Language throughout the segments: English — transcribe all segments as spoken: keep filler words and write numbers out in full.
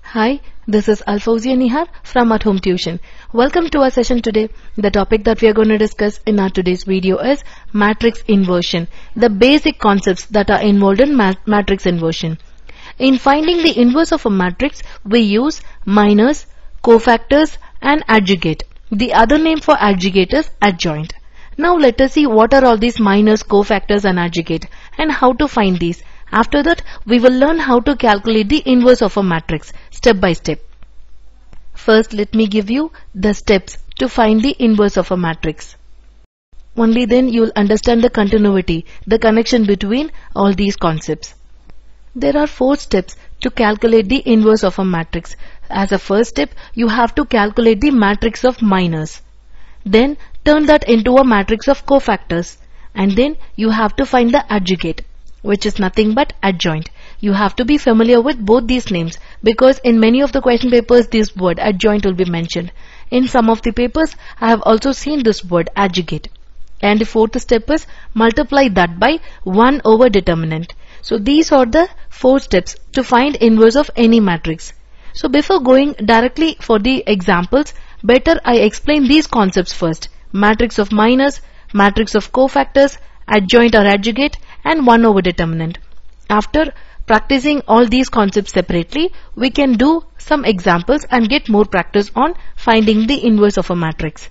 Hi, this is Alfozia Nihar from At Home Tuition. Welcome to our session today. The topic that we are going to discuss in our today's video is matrix inversion, the basic concepts that are involved in mat matrix inversion. In finding the inverse of a matrix, we use minors, cofactors and adjugate. The other name for adjugate is adjoint. Now let us see what are all these minors, cofactors and adjugate and how to find these. After that, we will learn how to calculate the inverse of a matrix step by step. First, let me give you the steps to find the inverse of a matrix. Only then you will understand the continuity, the connection between all these concepts. There are four steps to calculate the inverse of a matrix. As a first step, you have to calculate the matrix of minors. Then turn that into a matrix of cofactors. And then you have to find the adjugate, which is nothing but adjoint. You have to be familiar with both these names because in many of the question papers this word adjoint will be mentioned. In some of the papers I have also seen this word adjugate. And the fourth step is multiply that by one over determinant. So these are the four steps to find inverse of any matrix. So before going directly for the examples, better I explain these concepts first. Matrix of minors, matrix of cofactors, adjoint or adjugate and one over determinant. After practicing all these concepts separately, we can do some examples and get more practice on finding the inverse of a matrix.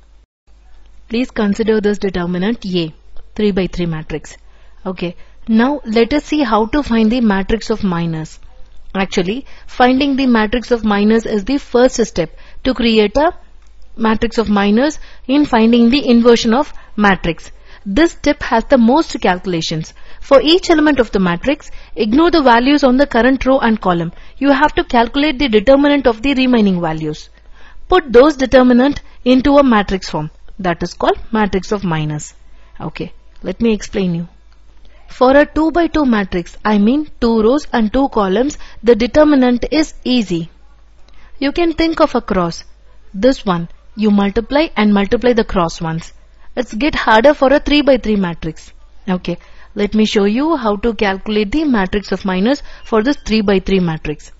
Please consider this determinant A, three by three matrix. Okay, now let us see how to find the matrix of minors. Actually, finding the matrix of minors is the first step to create a matrix of minors in finding the inversion of matrix. This step has the most calculations. For each element of the matrix, ignore the values on the current row and column. You have to calculate the determinant of the remaining values. Put those determinant into a matrix form. That is called matrix of minors. Okay, let me explain you. For a two by two matrix, I mean two rows and two columns, the determinant is easy. You can think of a cross. This one, you multiply and multiply the cross ones. It's get harder for a three by three matrix. Okay, let me show you how to calculate the matrix of minors for this three by three matrix.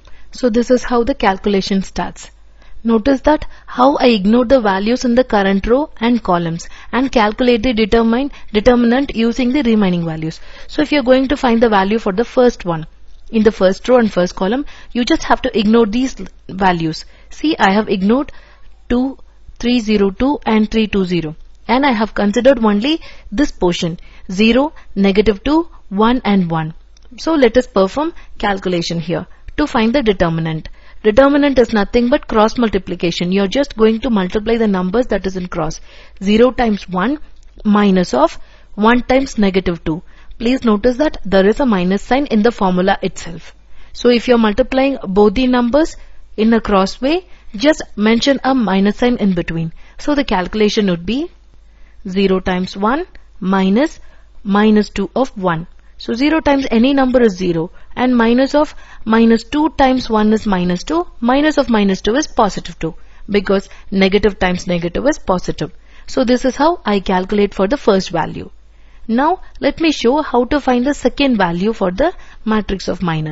So this is how the calculation starts. Notice that how I ignore the values in the current row and columns and calculate the determine, determinant using the remaining values. So if you're going to find the value for the first one, in the first row and first column, you just have to ignore these values. See, I have ignored two, three zero two and three two zero. And I have considered only this portion zero, negative two, one and one. So let us perform calculation here to find the determinant. Determinant is nothing but cross multiplication. You are just going to multiply the numbers that is in cross. zero times one minus of one times negative two. Please notice that there is a minus sign in the formula itself. So if you are multiplying both the numbers in a cross way, just mention a minus sign in between. So the calculation would be zero times one minus minus two of one. So zero times any number is zero and minus of minus two times one is minus two. Minus of minus two is positive two because negative times negative is positive. So this is how I calculate for the first value. Now let me show how to find the second value for the matrix of minor.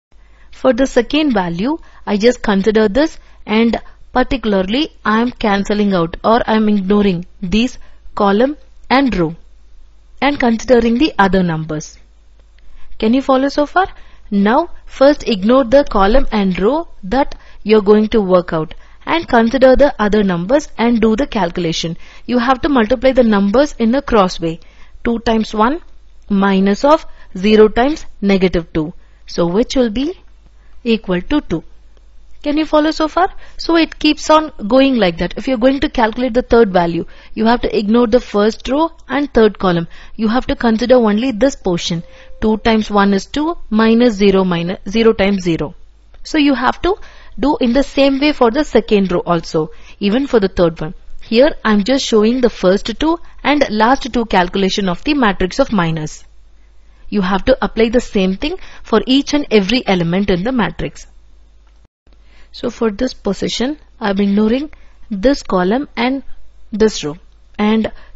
For the second value, I just consider this and particularly I am cancelling out or I am ignoring these column and row and considering the other numbers. Can you follow so far? Now first ignore the column and row that you're going to work out and consider the other numbers and do the calculation. You have to multiply the numbers in a cross way. two times one minus of zero times negative two. So which will be equal to two. Can you follow so far? So it keeps on going like that. If you're going to calculate the third value, you have to ignore the first row and third column. You have to consider only this portion. two times one is two minus zero minus zero times zero. So you have to do in the same way for the second row also, even for the third one. Here I'm just showing the first two and last two calculation of the matrix of minors. You have to apply the same thing for each and every element in the matrix. So for this position, I am ignoring this column and this row and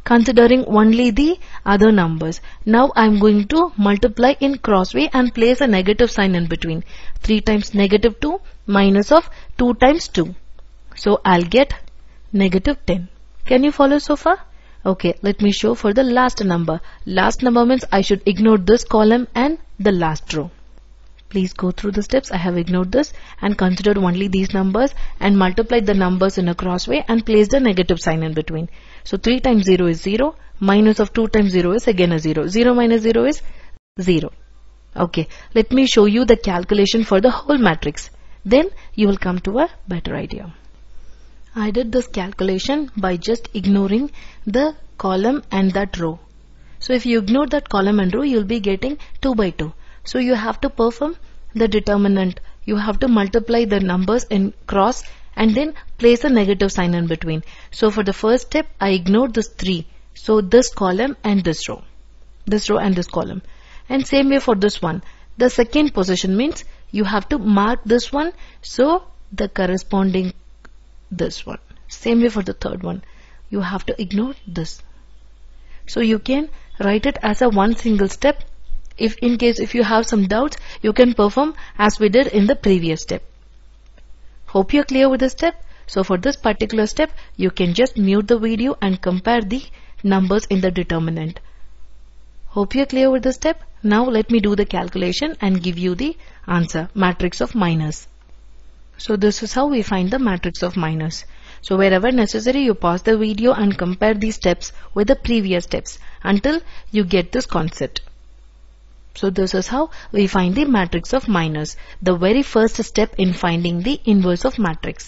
considering only the other numbers. Now I'm going to multiply in crossway and place a negative sign in between. three times negative two minus of two times two. So I'll get negative ten. Can you follow so far? Okay, let me show for the last number. Last number means I should ignore this column and the last row. Please go through the steps. I have ignored this and considered only these numbers and multiplied the numbers in a crossway and placed a negative sign in between. So three times zero is zero, minus of two times zero is again a zero. zero minus zero is zero. Okay, let me show you the calculation for the whole matrix. Then you will come to a better idea. I did this calculation by just ignoring the column and that row. So if you ignore that column and row, you will be getting two by two. So you have to perform the determinant. You have to multiply the numbers in cross and then place a negative sign in between. So for the first step, I ignored this three. So this column and this row. This row and this column. And same way for this one. The second position means you have to mark this one. So the corresponding this one. Same way for the third one. You have to ignore this. So you can write it as a one single step. If in case if you have some doubts, you can perform as we did in the previous step. Hope you're clear with this step. So for this particular step, you can just mute the video and compare the numbers in the determinant. Hope you're clear with this step. Now let me do the calculation and give you the answer, matrix of minus. So this is how we find the matrix of minus. So wherever necessary, you pause the video and compare these steps with the previous steps until you get this concept. So this is how we find the matrix of minus, the very first step in finding the inverse of matrix.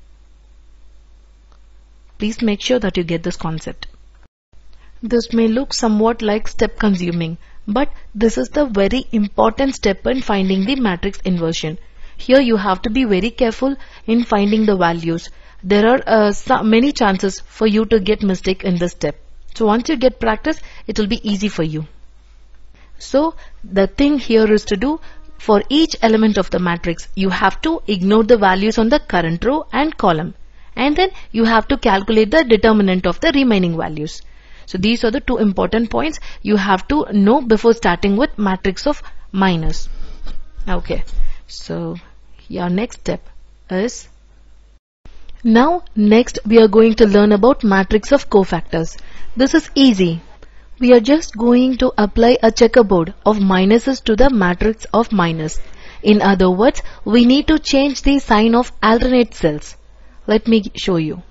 Please make sure that you get this concept. This may look somewhat like step consuming, but this is the very important step in finding the matrix inversion. Here you have to be very careful in finding the values. There are uh, so many chances for you to get mistake in this step. So once you get practice, it will be easy for you. So the thing here is to do, for each element of the matrix, you have to ignore the values on the current row and column. And then you have to calculate the determinant of the remaining values. So these are the two important points you have to know before starting with matrix of minus. Okay. So your next step is, now next we are going to learn about matrix of cofactors. This is easy. We are just going to apply a checkerboard of minuses to the matrix of minus. In other words, we need to change the sign of alternate cells. Let me show you.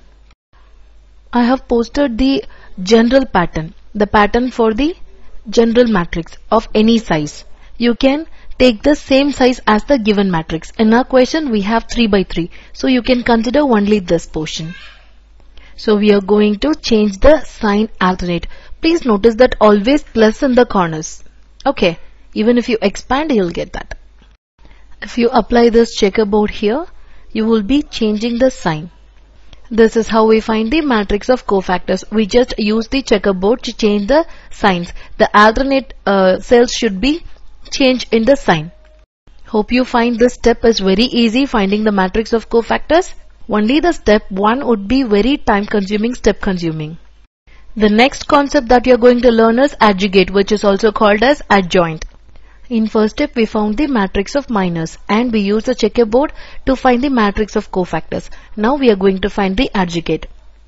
I have posted the general pattern, the pattern for the general matrix of any size. You can take the same size as the given matrix. In our question, we have three by three. So you can consider only this portion. So we are going to change the sign alternate. Please notice that always plus in the corners. Okay. Even if you expand, you'll get that. If you apply this checkerboard here, you will be changing the sign. This is how we find the matrix of cofactors. We just use the checkerboard to change the signs. The alternate uh, cells should be changed in the sign. Hope you find this step is very easy, finding the matrix of cofactors. Only the step one would be very time consuming, step consuming. The next concept that you are going to learn is adjugate, which is also called as adjoint. In first step, we found the matrix of minus and we use the checkerboard to find the matrix of cofactors. Now we are going to find the adjugate.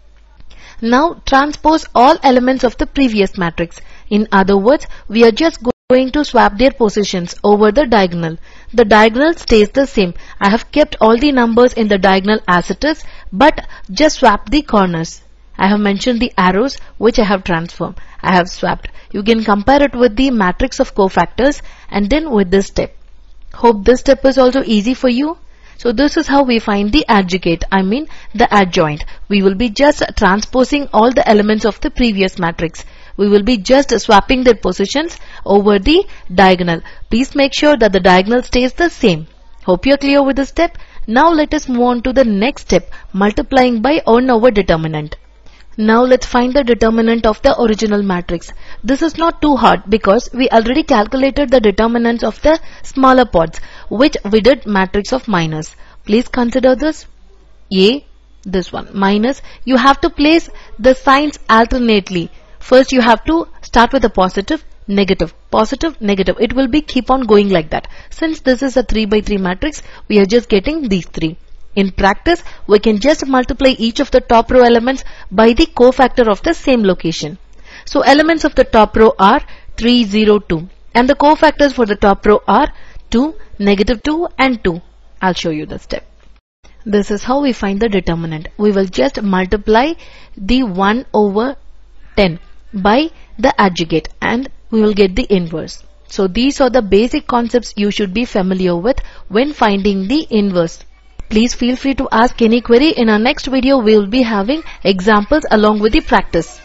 Now transpose all elements of the previous matrix. In other words, we are just going to swap their positions over the diagonal. The diagonal stays the same. I have kept all the numbers in the diagonal as it is, but just swap the corners. I have mentioned the arrows which I have transformed. I have swapped. You can compare it with the matrix of cofactors and then with this step. Hope this step is also easy for you. So this is how we find the adjugate, I mean the adjoint. We will be just transposing all the elements of the previous matrix. We will be just swapping their positions over the diagonal. Please make sure that the diagonal stays the same. Hope you are clear with this step. Now let us move on to the next step, multiplying by one over determinant. Now let's find the determinant of the original matrix. This is not too hard because we already calculated the determinants of the smaller pods, which we did matrix of minus. Please consider this. A, this one, minus. You have to place the signs alternately. First you have to start with a positive, negative, positive, negative. It will be keep on going like that. Since this is a three by three matrix, we are just getting these three. In practice, we can just multiply each of the top row elements by the cofactor of the same location. So elements of the top row are three, zero, two, and the cofactors for the top row are two, negative two and two. I'll show you the step. This is how we find the determinant. We will just multiply the one over ten by the adjugate and we will get the inverse. So these are the basic concepts you should be familiar with when finding the inverse. Please feel free to ask any query. In our next video, we will be having examples along with the practice.